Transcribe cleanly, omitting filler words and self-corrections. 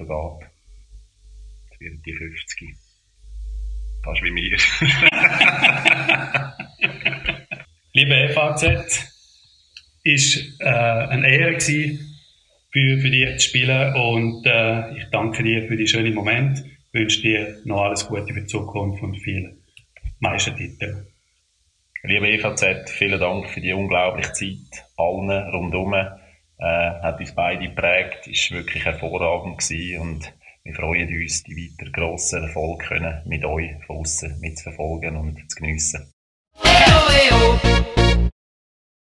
geht. Jetzt wird die 50. Fast wie mir. Liebe FAZ, ist eine Ehre gewesen, für dich zu spielen und ich danke dir für die schönen Momente. Ich wünsche dir noch alles Gute für die Zukunft und viele Meistertitel. Liebe EVZ, vielen Dank für die unglaubliche Zeit. Allen rundherum hat uns beide geprägt, ist wirklich hervorragend gewesen und wir freuen uns, die weiter grossen Erfolge mit euch von aussen mitzuverfolgen und zu geniessen.